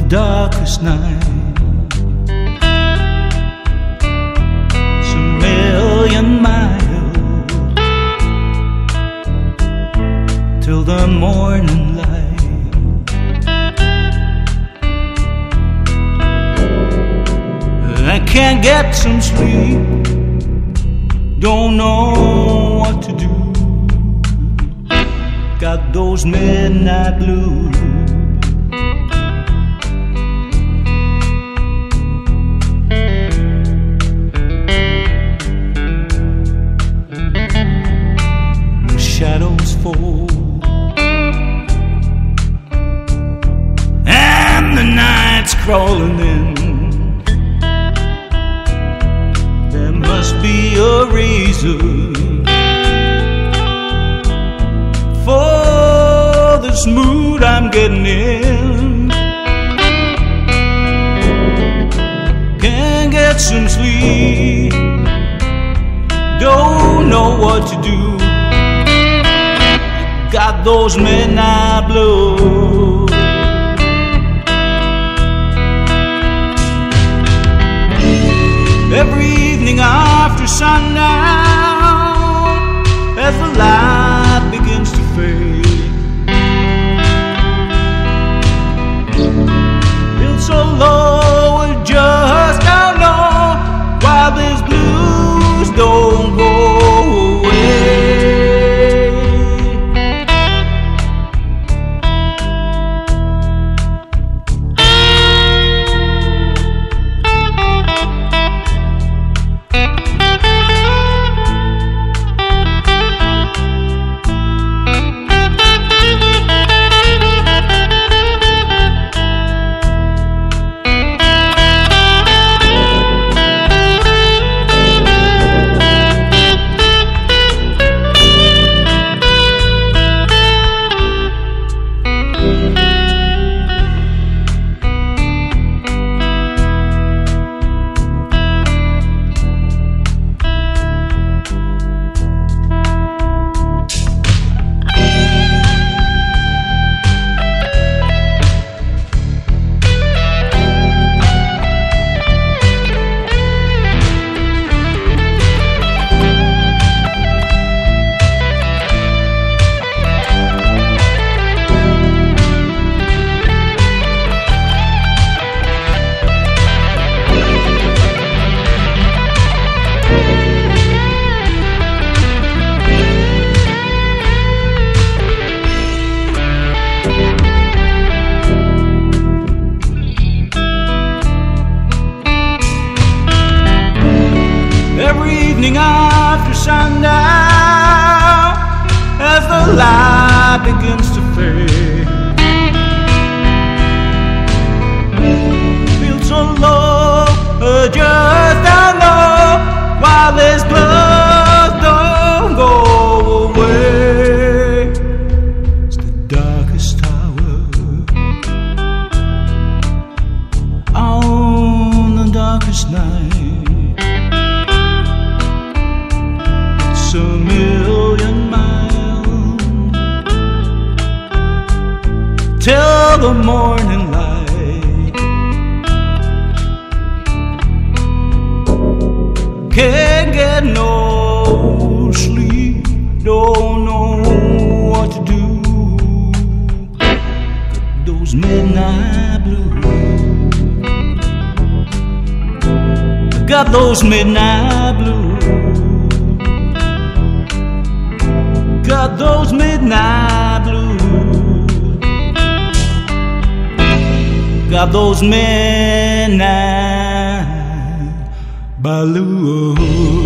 darkest night. It's a million miles till the morning light. I can't get some sleep, don't know what to do. Got those midnight blues. The shadows fall and the night's crawling in. There must be a reason for this mood I'm getting in. Can't get some sleep, don't know what to do. Got those midnight blues. Every evening after sundown, as the light begins to fade, feel so low, I just don't know why these blues don't go away. Every evening after sundown, as the light begins to fade, feel so low, I just don't know why this blues don't go away. It's the darkest hour on the darkest night. A million miles till the morning light. Can't get no sleep, don't know what to do. Those midnight blues, got those midnight blues. Got those midnight blues. Got those midnight blues.